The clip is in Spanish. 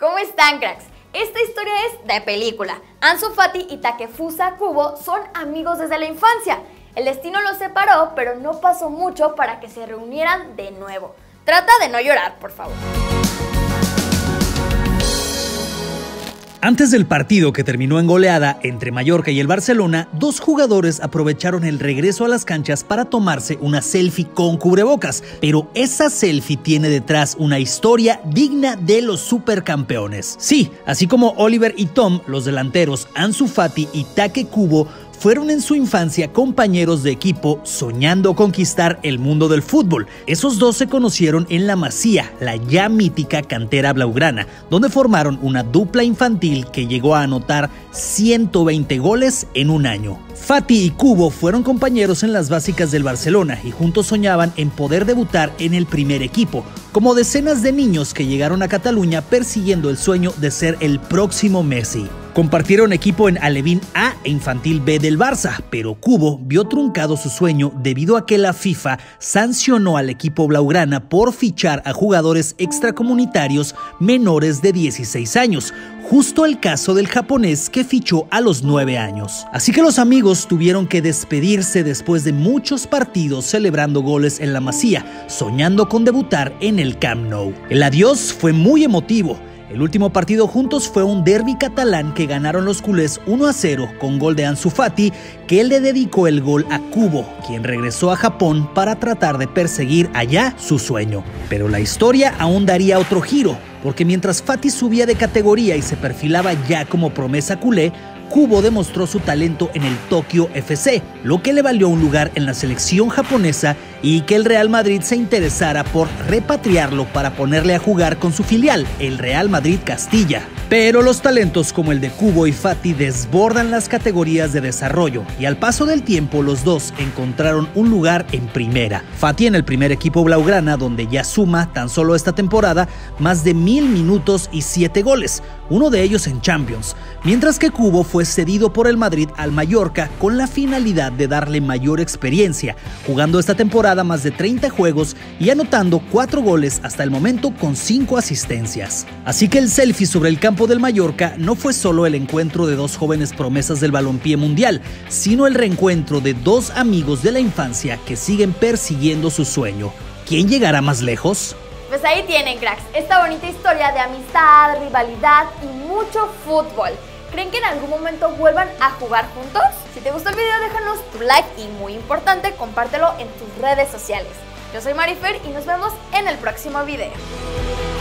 ¿Cómo están, cracks? Esta historia es de película. Ansu Fati y Takefusa Kubo son amigos desde la infancia. El destino los separó, pero no pasó mucho para que se reunieran de nuevo. Trata de no llorar, por favor. Antes del partido que terminó en goleada entre Mallorca y el Barcelona, dos jugadores aprovecharon el regreso a las canchas para tomarse una selfie con cubrebocas, pero esa selfie tiene detrás una historia digna de los supercampeones. Sí, así como Oliver y Tom, los delanteros Ansu Fati y Take Kubo fueron en su infancia compañeros de equipo soñando conquistar el mundo del fútbol. Esos dos se conocieron en La Masía, la ya mítica cantera blaugrana, donde formaron una dupla infantil que llegó a anotar 120 goles en un año. Fati y Kubo fueron compañeros en las básicas del Barcelona y juntos soñaban en poder debutar en el primer equipo, como decenas de niños que llegaron a Cataluña persiguiendo el sueño de ser el próximo Messi. Compartieron equipo en Alevín A e Infantil B del Barça, pero Kubo vio truncado su sueño debido a que la FIFA sancionó al equipo blaugrana por fichar a jugadores extracomunitarios menores de 16 años, justo el caso del japonés que fichó a los 9 años. Así que los amigos tuvieron que despedirse después de muchos partidos celebrando goles en La Masía, soñando con debutar en el Camp Nou. El adiós fue muy emotivo. El último partido juntos fue un derbi catalán que ganaron los culés 1-0 con gol de Ansu Fati, que él le dedicó el gol a Kubo, quien regresó a Japón para tratar de perseguir allá su sueño. Pero la historia aún daría otro giro, porque mientras Fati subía de categoría y se perfilaba ya como promesa culé, Kubo demostró su talento en el Tokyo FC, lo que le valió un lugar en la selección japonesa y que el Real Madrid se interesara por repatriarlo para ponerle a jugar con su filial, el Real Madrid Castilla. Pero los talentos como el de Kubo y Fati desbordan las categorías de desarrollo y al paso del tiempo los dos encontraron un lugar en primera. Fati en el primer equipo blaugrana, donde ya suma tan solo esta temporada más de 1000 minutos y 7 goles, uno de ellos en Champions, mientras que Kubo fue cedido por el Madrid al Mallorca con la finalidad de darle mayor experiencia, jugando esta temporada más de 30 juegos y anotando 4 goles hasta el momento con 5 asistencias. Así que el selfie sobre el campo del Mallorca no fue solo el encuentro de dos jóvenes promesas del balompié mundial, sino el reencuentro de dos amigos de la infancia que siguen persiguiendo su sueño. ¿Quién llegará más lejos? Pues ahí tienen, cracks, esta bonita historia de amistad, rivalidad y mucho fútbol. ¿Creen que en algún momento vuelvan a jugar juntos? Si te gustó el video, déjanos tu like y, muy importante, compártelo en tus redes sociales. Yo soy Marifer y nos vemos en el próximo video.